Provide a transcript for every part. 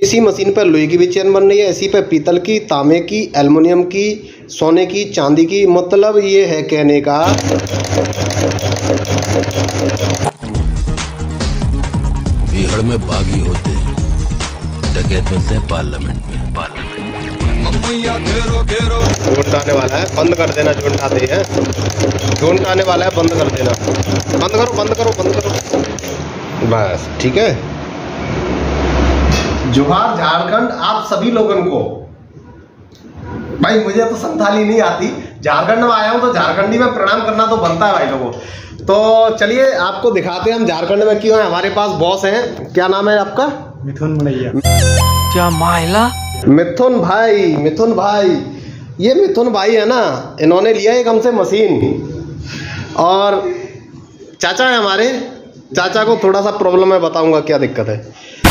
इसी मशीन पर लोहे की भी चेन बन रही है, इसी पे पीतल की, तांबे की, एल्युमिनियम की, सोने की, चांदी की। मतलब ये है कहने का बिहार में बागी होते हैं, डकैत मिलते हैं पार्लियामेंट में। झुंड आने वाला है, बंद कर देना। झुंड आते हैं, झुंड आने वाला है, बंद कर देना। बंद करो बंद करो बंद करो, बस ठीक है। जोहार झारखंड आप सभी लोगों को। भाई मुझे तो संथाली नहीं आती, झारखंड में आया हूं तो झारखंडी में प्रणाम करना तो बनता है भाई लोगों। तो चलिए आपको दिखाते हैं हम झारखंड में क्यों है। हमारे पास बॉस हैं, क्या नाम है आपका? मिथुन मनैया। क्या माइला? मिथुन भाई, मिथुन भाई, ये मिथुन भाई है ना, इन्होंने लिया एक हमसे मशीन। और चाचा है हमारे, चाचा को थोड़ा सा प्रॉब्लम है, बताऊंगा क्या दिक्कत है।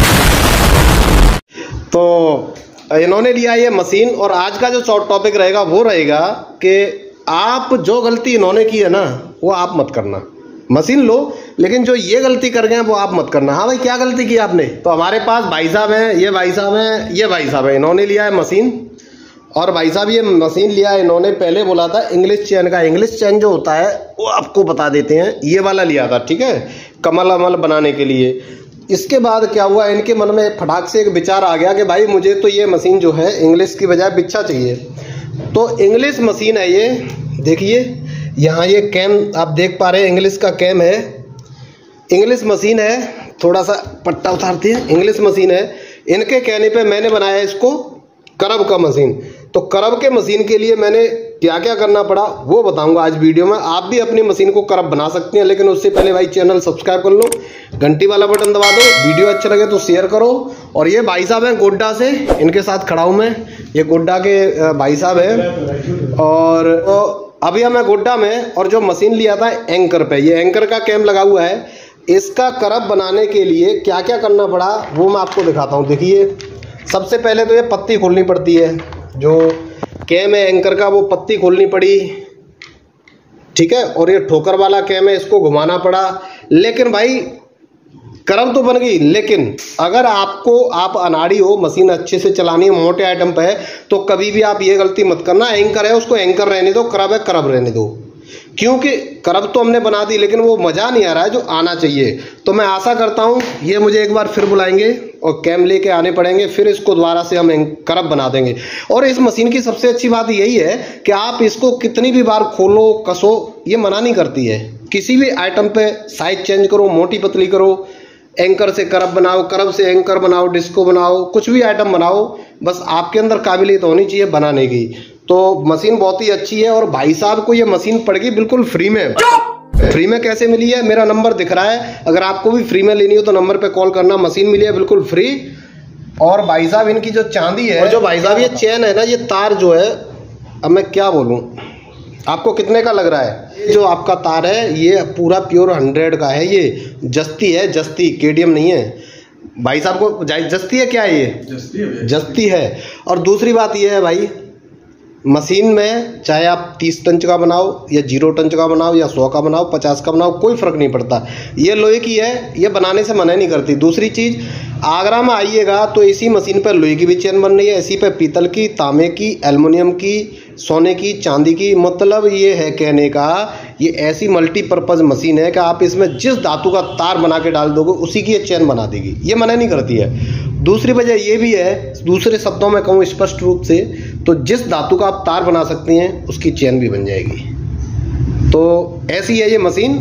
तो इन्होंने लिया ये मशीन, और आज का जो शॉर्ट टॉपिक रहेगा वो रहेगा कि आप जो गलती इन्होंने की है ना वो आप मत करना। मशीन लो, लेकिन जो ये गलती कर गए हैं वो आप मत करना। हाँ भाई, क्या गलती की आपने? तो हमारे पास भाई साहब हैं, ये भाई साहब हैं, ये भाई साहब हैं। इन्होंने लिया है मशीन, और भाई साहब ये मशीन लिया है इन्होंने, पहले बोला था इंग्लिश चैन का। इंग्लिश चैन जो होता है वो आपको बता देते हैं, ये वाला लिया था, ठीक है, कमल अमल बनाने के लिए। इसके बाद क्या हुआ, इनके मन में फटाक से एक विचार आ गया कि भाई मुझे तो ये मशीन जो है इंग्लिश की बजाय बिच्छा चाहिए। तो इंग्लिश मशीन है ये, देखिए यहाँ ये कैम आप देख पा रहे हैं, इंग्लिश का कैम है, इंग्लिश मशीन है। थोड़ा सा पट्टा उतारते हैं, इंग्लिश मशीन है। इनके कहने पे मैंने बनाया इसको करब का मशीन। तो करब के मशीन के लिए मैंने क्या क्या करना पड़ा वो बताऊंगा आज वीडियो में। आप भी अपनी मशीन को करब बना सकते हैं, लेकिन उससे पहले भाई चैनल सब्सक्राइब कर लो, घंटी वाला बटन दबा दो, वीडियो अच्छा लगे तो शेयर करो। और ये भाई साहब हैं गोड्डा से, इनके साथ खड़ा हूं मैं, ये गोड्डा के भाई साहब हैं। और अभी मैं गोड्डा में, और जो मशीन लिया था एंकर पे, ये एंकर का कैम लगा हुआ है। इसका करब बनाने के लिए क्या क्या करना पड़ा वो मैं आपको दिखाता हूँ। देखिए सबसे पहले तो ये पत्ती खोलनी पड़ती है, जो कैम है एंकर का वो पत्ती खोलनी पड़ी, ठीक है। और ये ठोकर वाला कैम है, इसको घुमाना पड़ा। लेकिन भाई करब तो बन गई, लेकिन अगर आप अनाड़ी हो, मशीन अच्छे से चलानी है, मोटे आइटम पे है, तो कभी भी आप ये गलती मत करना। एंकर है उसको एंकर रहने दो, करब है करब रहने दो। क्योंकि करब तो हमने बना दी, लेकिन वो मजा नहीं आ रहा है जो आना चाहिए। तो मैं आशा करता हूँ ये मुझे एक बार फिर बुलाएंगे और कैम लेके आने पड़ेंगे, फिर इसको दोबारा से हम करब बना देंगे। और इस मशीन की सबसे अच्छी बात यही है कि आप इसको कितनी भी बार खोलो कसो, ये मना नहीं करती है। किसी भी आइटम पे साइज चेंज करो, मोटी पतली करो, एंकर से करब बनाओ, करब से एंकर बनाओ, डिस्को बनाओ, कुछ भी आइटम बनाओ, बस आपके अंदर काबिलियत होनी चाहिए बनाने की। तो मशीन बहुत ही अच्छी है, और भाई साहब को ये मशीन पड़ गई बिल्कुल फ्री में। फ्री में कैसे मिली है? मेरा नंबर दिख रहा है, अगर आपको भी फ्री में लेनी हो तो नंबर पे कॉल करना। मशीन मिली है बिल्कुल फ्री। और भाई साहब इनकी जो चांदी है, और जो भाई साहब ये चैन है ना, ये तार जो है, अब मैं क्या बोलूं आपको, कितने का लग रहा है? जो आपका तार है ये पूरा प्योर 100 का है। ये जस्ती है, जस्ती, केडीएम नहीं है। भाई साहब को जस्ती है, क्या है ये? जस्ती है। और दूसरी बात ये है भाई, मशीन में चाहे आप 30 टंच का बनाओ या 0 टंच का बनाओ या 100 का बनाओ, 50 का बनाओ, कोई फर्क नहीं पड़ता। ये लोहे की है, ये बनाने से मना नहीं करती। दूसरी चीज, आगरा में आइएगा तो इसी मशीन पर लोहे की भी चेन बन रही है, इसी पे पीतल की, तांबे की, एल्युमिनियम की, सोने की, चांदी की। मतलब ये है कहने का, ये ऐसी मल्टीपर्पज मशीन है कि आप इसमें जिस धातु का तार बना के डाल दोगे उसी की ये चेन बना देगी, ये मना नहीं करती है। दूसरी वजह ये भी है, दूसरे शब्दों में कहूँ स्पष्ट रूप से, तो जिस धातु का आप तार बना सकते हैं उसकी चेन भी बन जाएगी। तो ऐसी है ये मशीन,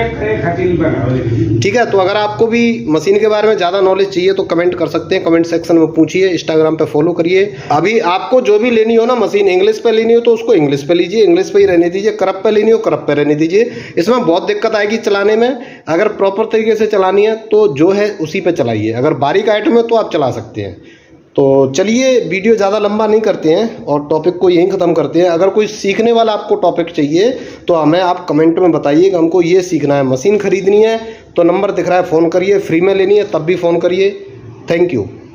ठीक है। तो अगर आपको भी मशीन के बारे में ज़्यादा नॉलेज चाहिए तो कमेंट कर सकते हैं, कमेंट सेक्शन में पूछिए, इंस्टाग्राम पे फॉलो करिए। अभी आपको जो भी लेनी हो ना मशीन, इंग्लिश पे लेनी हो तो उसको इंग्लिश पे लीजिए, इंग्लिश पे ही रहने दीजिए। करब पे लेनी हो करब पे रहने दीजिए। इसमें बहुत दिक्कत आएगी चलाने में। अगर प्रॉपर तरीके से चलानी है तो जो है उसी पे चलाइए, अगर बारीक आइटम है तो आप चला सकते हैं। तो चलिए वीडियो ज़्यादा लंबा नहीं करते हैं और टॉपिक को यहीं ख़त्म करते हैं। अगर कोई सीखने वाला आपको टॉपिक चाहिए तो हमें आप कमेंट में बताइए कि हमको ये सीखना है, मशीन खरीदनी है, तो नंबर दिख रहा है, फ़ोन करिए। फ्री में लेनी है तब भी फ़ोन करिए। Thank you.